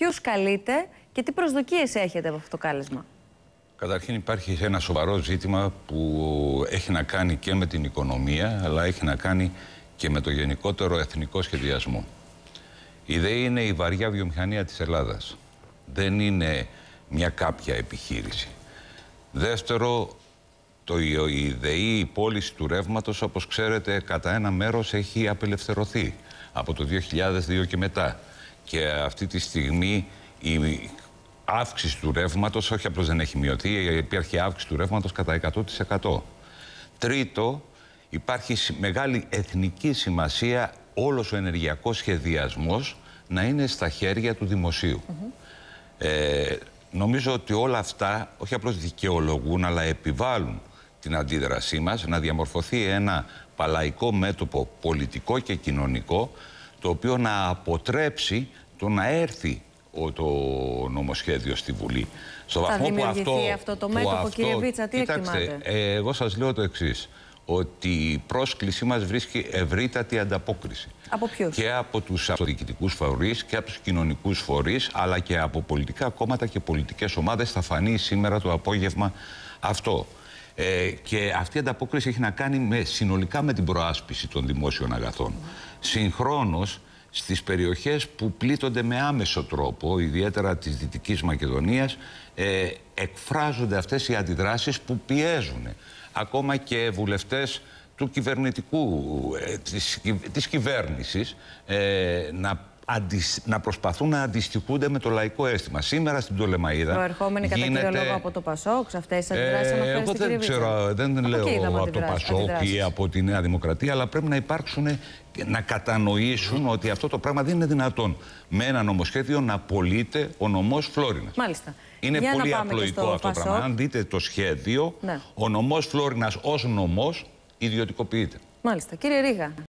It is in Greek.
Ποιους καλείτε και τι προσδοκίες έχετε από αυτό το κάλεσμα? Καταρχήν υπάρχει ένα σοβαρό ζήτημα που έχει να κάνει και με την οικονομία, αλλά έχει να κάνει και με το γενικότερο εθνικό σχεδιασμό. Η ΔΕΗ είναι η βαριά βιομηχανία της Ελλάδας. Δεν είναι μια κάποια επιχείρηση. Δεύτερο, η ΔΕΗ, η πώληση του ρεύματος, όπως ξέρετε, κατά ένα μέρος έχει απελευθερωθεί από το 2002 και μετά. Και αυτή τη στιγμή η αύξηση του ρεύματος, όχι απλώς δεν έχει μειωθεί, υπάρχει αύξηση του ρεύματος κατά 100%. Τρίτο, υπάρχει μεγάλη εθνική σημασία όλος ο ενεργειακός σχεδιασμός να είναι στα χέρια του δημοσίου. Νομίζω ότι όλα αυτά όχι απλώς δικαιολογούν, αλλά επιβάλλουν την αντίδρασή μας να διαμορφωθεί ένα παλαϊκό μέτωπο πολιτικό και κοινωνικό, το οποίο να αποτρέψει το να έρθει το νομοσχέδιο στη Βουλή. Θα δημιουργηθεί αυτό το μέτωπο, κύριε Βίτσα, τι εκτιμάτε? Εγώ σας λέω το εξής, ότι η πρόσκλησή μας βρίσκει ευρύτατη ανταπόκριση. Από ποιους? Και από τους αυτοδιοικητικούς φορείς και από τους κοινωνικούς φορείς, αλλά και από πολιτικά κόμματα και πολιτικές ομάδες. Θα φανεί σήμερα το απόγευμα αυτό. Και αυτή η ανταπόκριση έχει να κάνει συνολικά με την προάσπιση των δημόσιων αγαθών. Συγχρόνως, στις περιοχές που πλήττονται με άμεσο τρόπο, ιδιαίτερα της Δυτικής Μακεδονίας, εκφράζονται αυτές οι αντιδράσεις που πιέζουν ακόμα και βουλευτές του της κυβέρνησης να προσπαθούν να αντιστοιχούνται με το λαϊκό αίσθημα. Σήμερα στην Πτολεμαΐδα προερχόμενοι κατά κύριο λόγο από το Πασόκ, σε αυτές τις αντιδράσεις αναφέρεστε, εγώ δεν ξέρω, δεν λέω από το Πασόκ ή από τη Νέα Δημοκρατία, αλλά πρέπει να υπάρξουν, να κατανοήσουν ότι αυτό το πράγμα δεν είναι δυνατόν με ένα νομοσχέδιο να πωλείται ο νομός Φλόρινας. Μάλιστα. Είναι πολύ απλοϊκό αυτό το πράγμα. Αν δείτε το σχέδιο, ο νομός Φλόρινας ως νομός ιδιωτικοποιείται. Μάλιστα. Κύριε Ρήγα.